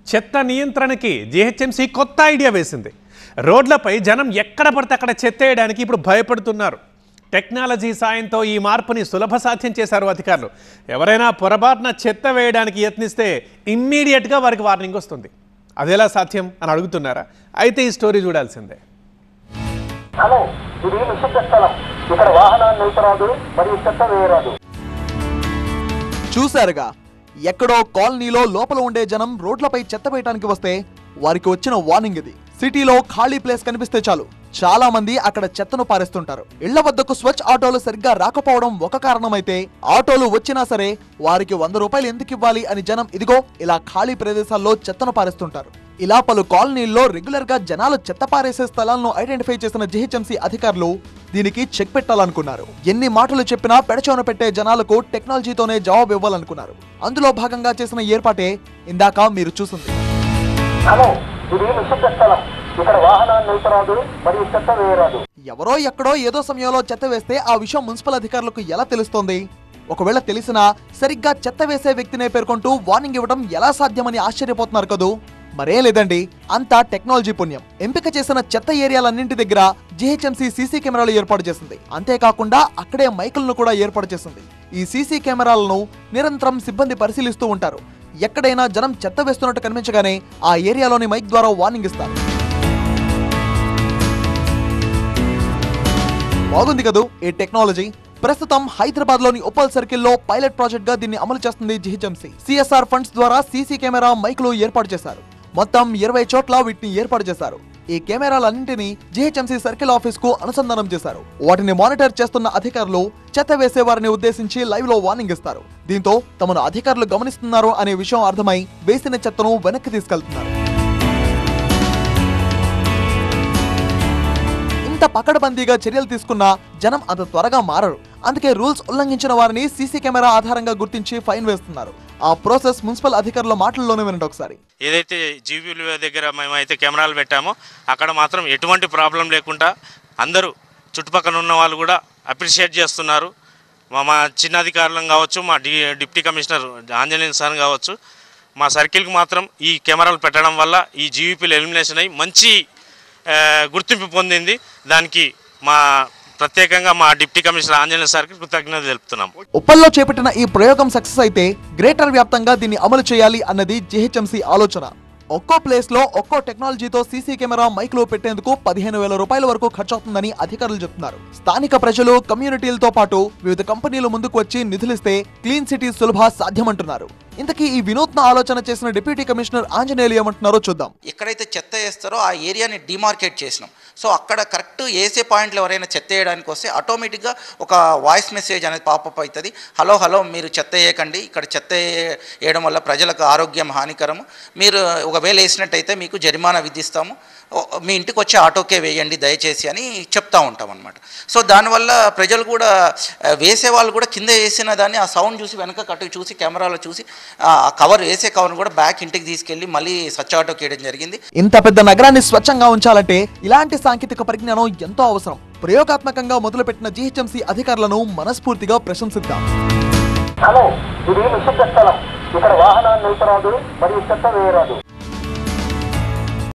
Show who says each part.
Speaker 1: చెత్త నియంత్రణకి జీహెచ్ఎంసీ కొత్త ఐడియా వేసింది. రోడ్లపై జనం ఎక్కడ పడితే అక్కడ చెత్త వేయడానికి ఇప్పుడు భయపడుతున్నారు. టెక్నాలజీ సాయంతో ఈ మార్పుని సులభ సాధ్యం చేశారు అధికారులు. ఎవరైనా పొరపాటున చెత్త వేయడానికి యత్నిస్తే ఇమ్మీడియట్గా వారికి వార్నింగ్ వస్తుంది. అదెలా సాధ్యం అని అడుగుతున్నారా? అయితే ఈ స్టోరీ చూడాల్సిందే.
Speaker 2: హలో, ఇది నిషిద్ధ స్థలం. ఇక్కడ వాహనాలు నిలిపరాదు మరియు చెత్త వేయరాదు.
Speaker 3: చూశారుగా, ఎక్కడో కాలనీలో లోపల ఉండే జనం రోడ్లపై చెత్త వేయడానికి వస్తే వారికి వచ్చిన వార్నింగ్ ఇది. సిటీలో ఖాళీ ప్లేస్ కనిపిస్తే చాలు చాలా మంది అక్కడ చెత్తను పారేస్తుంటారు. ఇళ్ల వద్దకు స్వచ్ఛ ఆటోలు సరిగ్గా రాకపోవడం ఒక కారణమైతే, ఆటోలు వచ్చినా సరే వారికి 100 రూపాయలు ఎందుకు ఇవ్వాలి అని జనం ఇదిగో ఇలా ఖాళీ ప్రదేశాల్లో చెత్తను పారేస్తుంటారు. ఇలా పలు కాలనీల్లో రెగ్యులర్ గా జనాలు చెత్త పారేసే స్థలాలను ఐడెంటిఫై చేసిన జీహెచ్ఎంసీ అధికారులు దీనికి చెక్ పెట్టాలనుకున్నారు. ఎన్ని మాటలు చెప్పినా పెడచోన పెట్టే జనాలకు టెక్నాలజీతోనే జవాబు ఇవ్వాలనుకున్నారు. అందులో భాగంగా చేసిన ఏర్పాటే ఇందాక మీరు చూసింది.
Speaker 2: హలో, ఇది నిషిద్ధ స్థలం. ఇక్కడ వాహనాలు నిలిపరాదు మరియు చెత్త వేయరాదు.
Speaker 3: ఎవరో ఎక్కడో ఏదో సమయంలో చెత్త వేస్తే ఆ విషయం మున్సిపల్ అధికారులకు ఎలా తెలుస్తోంది? ఒకవేళ తెలిసినా సరిగ్గా చెత్త వేసే వ్యక్తినే పేర్కొంటూ వార్నింగ్ ఇవ్వడం ఎలా సాధ్యమని ఆశ్చర్యపోతున్నారు కదూ. మరే లేదండి, అంతా టెక్నాలజీ పుణ్యం. ఎంపిక చేసిన చెత్త ఏరియాలన్నింటి దగ్గర జీహెచ్ఎంసీ సీసీ కెమెరాలు ఏర్పాటు చేసింది. అంతేకాకుండా అక్కడే మైకులను కూడా ఏర్పాటు చేసింది. ఈ సీసీ కెమెరాలను నిరంతరం సిబ్బంది పరిశీలిస్తూ ఉంటారు. ఎక్కడైనా జనం చెత్త వేస్తున్నట్టు కనిపించగానే ఆ ఏరియాలోని మైక్ ద్వారా వార్నింగ్ ఇస్తారు. బాగుంది కదూ ఈ టెక్నాలజీ. ప్రస్తుతం హైదరాబాద్ లోని ఉప్పల్ సర్కిల్లో పైలట్ ప్రాజెక్ట్ గా దీన్ని అమలు చేస్తుంది జీహెచ్ఎంసీ. సిఎస్ఆర్ ఫండ్స్ ద్వారా సీసీ కెమెరా మైకులు ఏర్పాటు చేశారు. మొత్తం 20 చోట్ల వీటిని ఏర్పాటు చేశారు. ఈ కెమెరాలన్నింటినీ జీహెచ్ఎంసీ సర్కిల్ ఆఫీస్ కు అనుసంధానం చేశారు. వాటిని మానిటర్ చేస్తున్న అధికారులు చెత్త వేసే వారిని ఉద్దేశించి లైవ్ లో వార్నింగ్ ఇస్తారు. దీంతో తమను అధికారులు గమనిస్తున్నారు అనే విషయం అర్థమై వేసిన చెత్తను వెనక్కి తీసుకెళ్తున్నారు. ఇంత పకడ్బందీగా చర్యలు తీసుకున్న జనం అంత త్వరగా మారరు. అందుకే రూల్స్ ఉల్లంఘించిన వారిని సీసీ కెమెరా ఆధారంగా గుర్తించి ఫైన్ వేస్తున్నారు. ఆ ప్రాసెస్ మున్సిపల్ అధికారుల మాటల్లోనే వినండి ఒకసారి.
Speaker 4: ఏదైతే జీబీల దగ్గర మేమైతే కెమెరాలు పెట్టామో అక్కడ మాత్రం ఎటువంటి ప్రాబ్లం లేకుండా అందరూ చుట్టుపక్కల ఉన్న వాళ్ళు కూడా అప్రిషియేట్ చేస్తున్నారు. మా చిన్న అధికారులను కావచ్చు, మా డిప్యూటీ కమిషనర్ ఆంజనేయ సార్ కావచ్చు, మా సర్కిల్కి మాత్రం ఈ కెమెరాలు పెట్టడం వల్ల ఈ జీవీపీలు ఎలిమినేషన్ అయ్యి మంచి గుర్తింపు పొందింది. దానికి మా ప్రత్యేకంగా మా డిప్యూటీ కమిషనర్ ఆంజనేయ సార్కి కృతజ్ఞతలు తెలుపుతున్నాం.
Speaker 3: ఉప్పల్లో చేపట్టిన ఈ ప్రయోగం సక్సెస్ అయితే గ్రేటర్ వ్యాప్తంగా దీన్ని అమలు చేయాలి అన్నది జీహెచ్ఎంసీ ఆలోచన. ఒక్కో ప్లేస్ లో ఒక్కో టెక్నాలజీతో సీసీ కెమెరా మైక్లో పెట్టేందుకు 15,000 రూపాయల వరకు ఖర్చవుతుందని అధికారులు చెప్తున్నారు. స్థానిక ప్రజలు, కమ్యూనిటీలతో పాటు వివిధ కంపెనీలు ముందుకు వచ్చి నిధులిస్తే క్లీన్ సిటీ సులభ సాధ్యమంటున్నారు. ఇంతకీ ఈ వినూత్న ఆలోచన చేసిన డిప్యూటీ కమిషనర్ ఆంజనేయులు ఏమంటున్నారో చూద్దాం.
Speaker 5: ఎక్కడైతే చెత్త వేస్తారో ఆ ఏరియాని డిమార్కేట్ చేసినాం. సో అక్కడ కరెక్ట్ వేసే పాయింట్లు ఎవరైనా చెత్త వేయడానికి వస్తే ఆటోమేటిక్గా ఒక వాయిస్ మెసేజ్ అనేది పాపప్ అవుతుంది. హలో మీరు చెత్త వేయకండి, ఇక్కడ చెత్త వేయడం వల్ల ప్రజలకు ఆరోగ్యం హానికరము, మీరు ఒకవేళ వేసినట్టయితే మీకు జరిమానా విధిస్తాము, మీ ఇంటికి వచ్చే ఆటోకే వేయండి దయచేసి అని చెప్తూ ఉంటాం అన్నమాట. సో దానివల్ల ప్రజలు కూడా వేసే వాళ్ళు కూడా కింద వేసిన దాన్ని ఆ సౌండ్ చూసి వెనక కట్టు చూసి కెమెరాలో చూసి ఆ కవర్ వేసే కవర్ను కూడా బ్యాక్ ఇంటికి తీసుకెళ్లి మళ్ళీ స్వచ్ఛ ఆటోకి వేయడం జరిగింది.
Speaker 3: ఇంత పెద్ద నగరాన్ని స్వచ్ఛంగా ఉంచాలంటే ఇలాంటి సాంకేతిక పరిజ్ఞానం ఎంతో అవసరం. ప్రయోగాత్మకంగా మొదలుపెట్టిన జీహెచ్ఎంసీ అధికారులను మనస్ఫూర్తిగా ప్రశంసిద్దాం.
Speaker 2: హలో, ఇది నిషిద్ధ స్థలం. ఇక్కడ వాహనాలు నిలిపరాదు మరియు చెత్త వేయరాదు.